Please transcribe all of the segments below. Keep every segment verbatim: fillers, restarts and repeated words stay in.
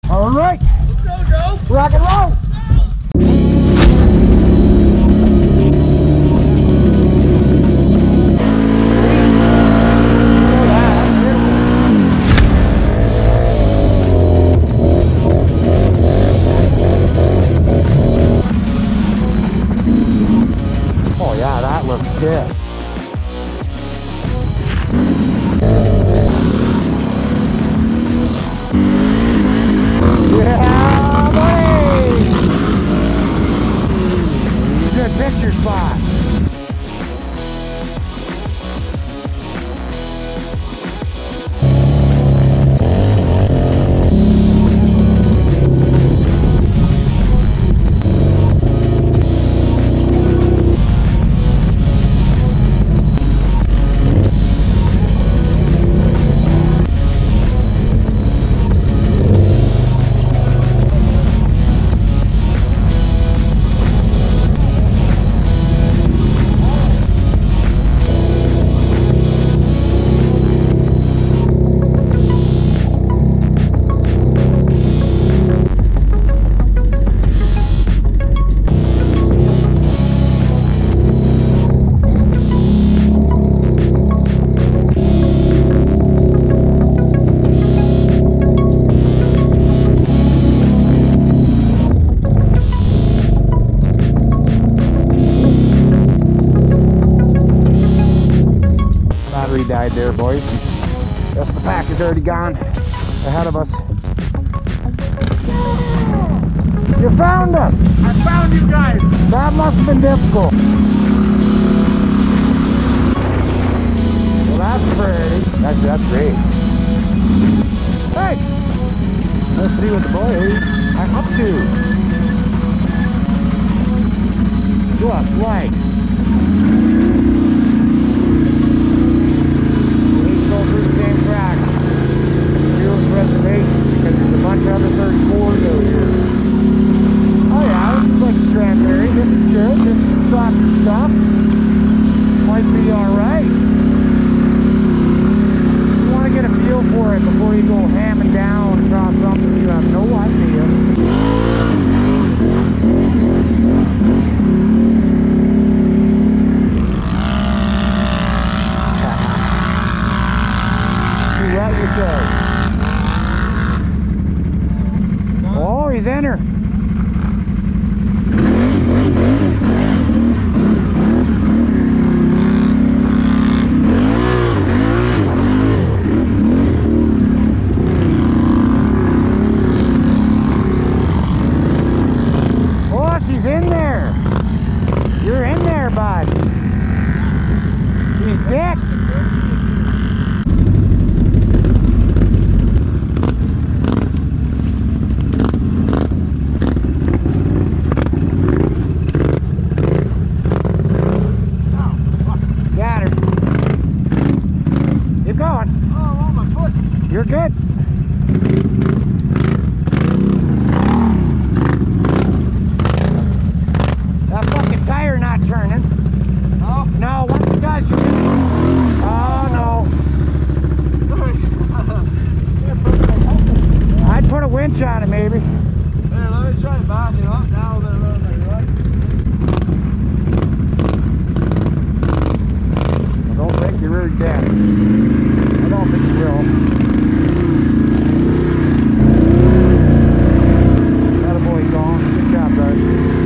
All right. Let's go, Joe. Rock and roll. Oh yeah, that looks good. Yeah, boy! Good picture spot. Died there, boys. Rest of the pack is already gone ahead of us. You found us! I found you guys! That must have been difficult. Well, that's pretty. That's, that's great. Hey! Let's see what the boys are up to. Just like. Through the same track. Here's reservations because there's a bunch of other thirty-fours over here. Oh yeah, this is like a cranberry. This is good. This is softer stuff. Might be alright. You want to get a feel for it before you go hamming down across something you have no idea. What you say? Oh, he's in her. Oh, she's in there. You're in there, bud. She's decked. You're good. That fucking tire not turning. No? No, once it does, you do. Oh, no. I'd put a winch on it, maybe. Here, let me try to back it up now that we're on the right. Don't break your rear deck. I don't think you will. Good job, guys.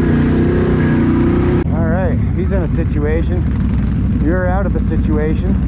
Alright, he's in a situation. You're out of a situation.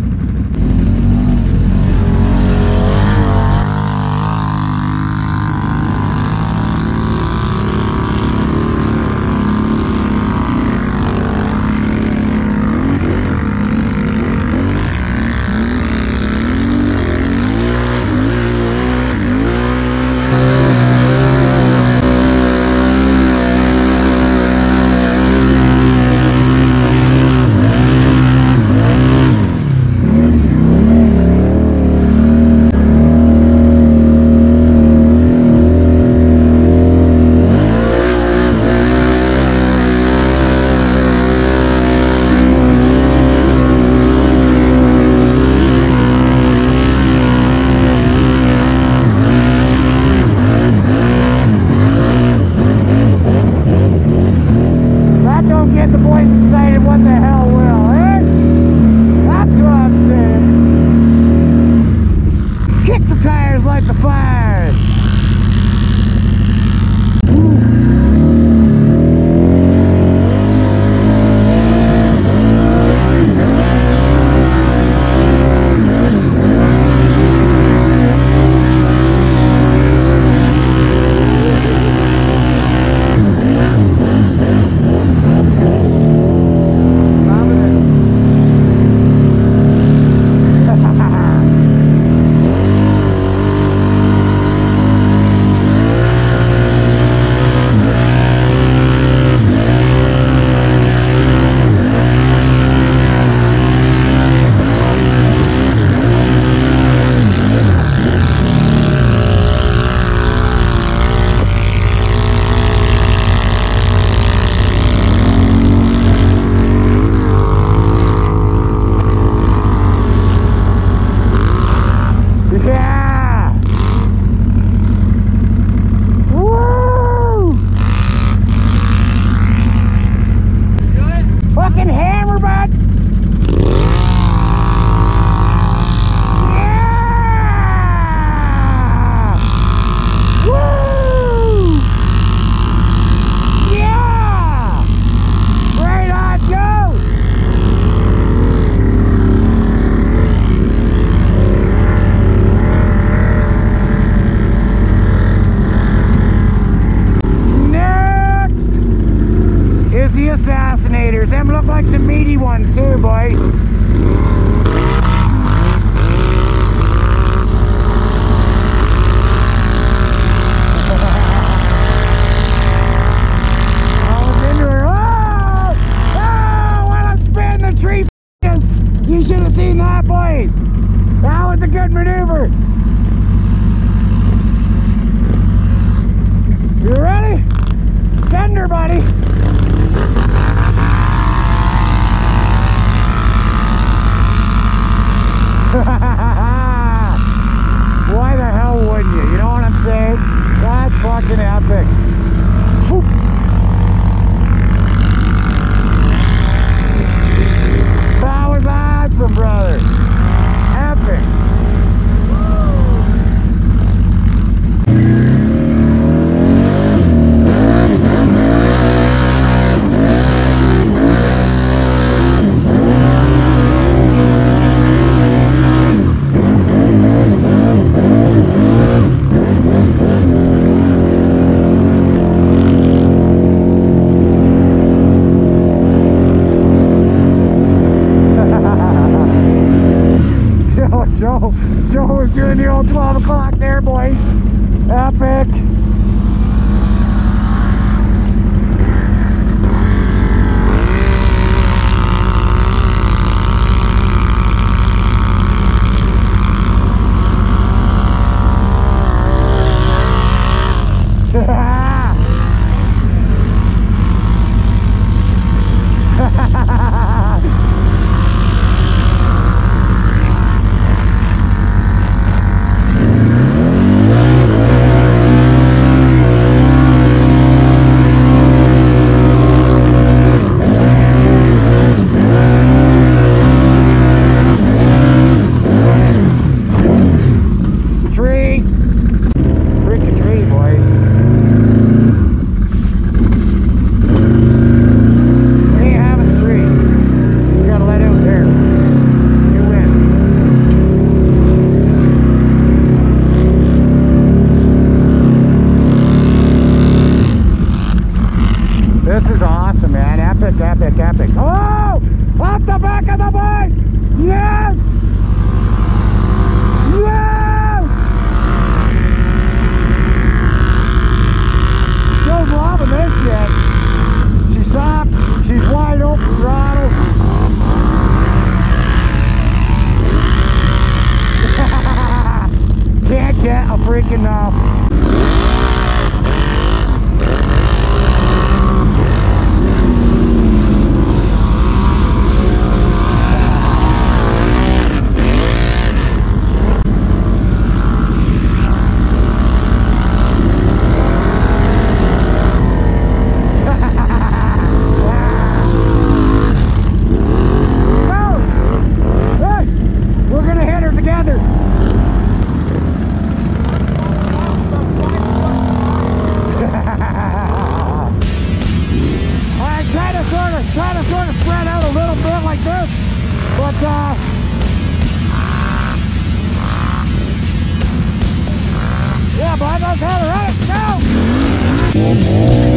like some meaty ones too, boys. You should have seen that, boys. That was a good maneuver. You ready? Send her, buddy. Why the hell wouldn't you? You know what I'm saying? That's fucking epic. Whew. That was awesome, brother. Epic. Joe, Joe was doing the old twelve o'clock there, boys. Epic. This is awesome, man. Epic, epic, epic. Oh! Off the back of the bike! Yes! Yes! Joe's loving this shit. She's soft. She's wide open throttle. Can't get a freaking enough. Try to sort of spread out a little bit like this, but uh, yeah, bud, let's have it, right? Go!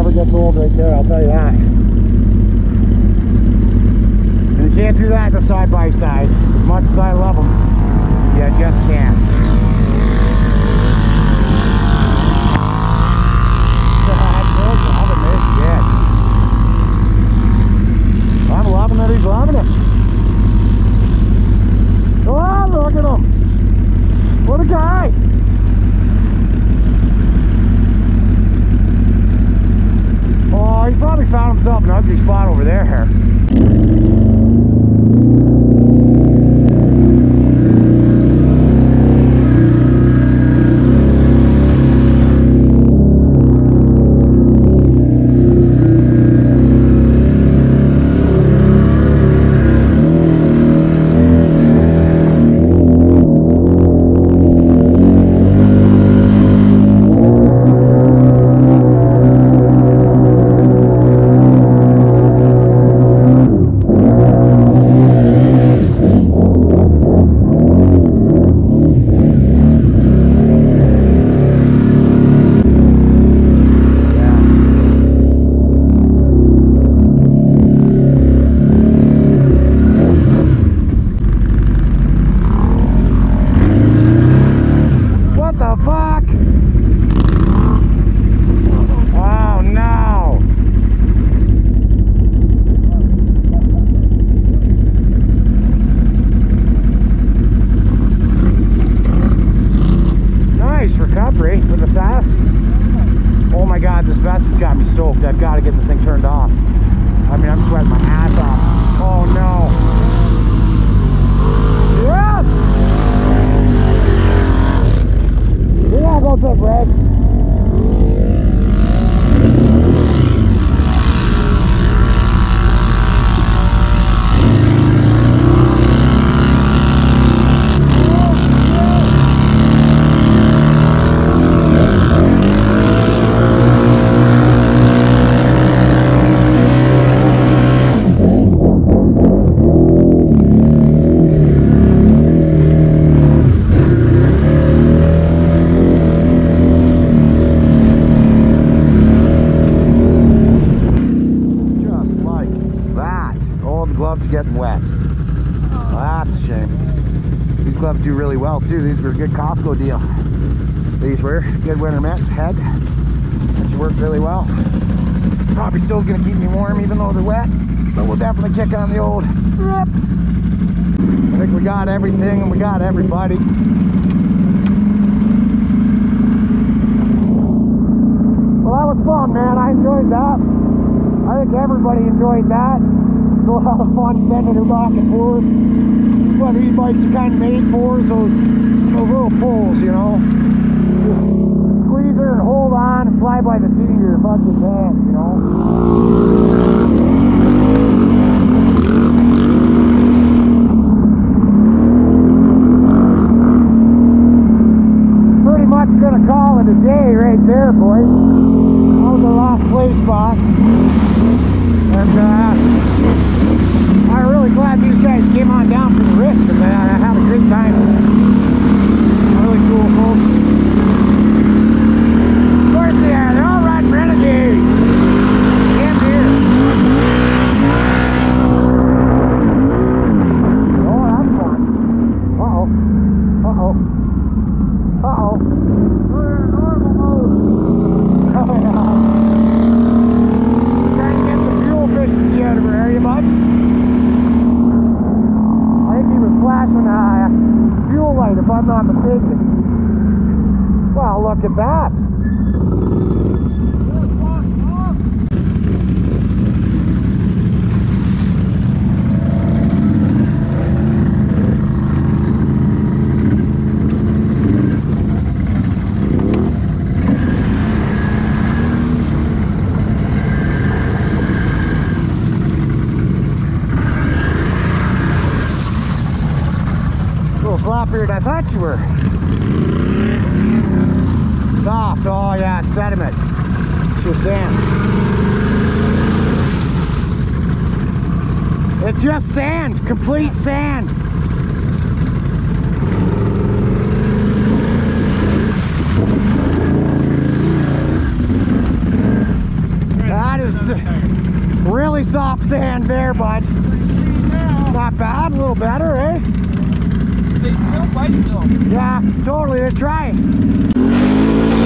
never gets old right there, I'll tell you that. And you can't do that the side by side. As much as I love them, you just can't. I'm loving it, he's loving it. Oh, look at him. What a guy. Oh, he probably found himself an ugly spot over there. With the sassies. Oh my god, this vest has got me soaked. I've got to get this thing turned off. I mean, I'm sweating my ass off. Oh no. Yes! Yeah, go to Red. Getting wet. Well, that's a shame. These gloves do really well too. These were a good Costco deal. These were good winter mitts, head, which worked really well. Probably still gonna keep me warm even though they're wet, but we'll definitely kick on the old rips. I think we got everything and we got everybody. Well, that was fun, man. I enjoyed that. I think everybody enjoyed that. A lot of fun sending her back and forth. Well, these bikes are kind of made for is those, those little pulls, you know. Just squeeze her and hold on and fly by the seat of your fucking pants, you know. Pretty much gonna call it a day right there, boys. That was our last play spot. And uh, I'm really glad these guys came on down for the rift, and uh, I had a great time. Really cool folks. Of course they are, they're all riding Renegade. Damn deer. Oh, that's fun. Uh-oh. Uh-oh. Uh-oh. We're in normal mode. Oh, yeah. Efficiency out of her area, bud. I think he was flashing a uh, fuel light, if I'm not mistaken. Well, look at that. Sloppier than I thought you were. Soft. Oh yeah, it's sediment. It's just sand. It's just sand. Complete sand. really soft sand there, bud. Not bad, a little better, eh? They still bite though. Yeah, totally. Let's try it.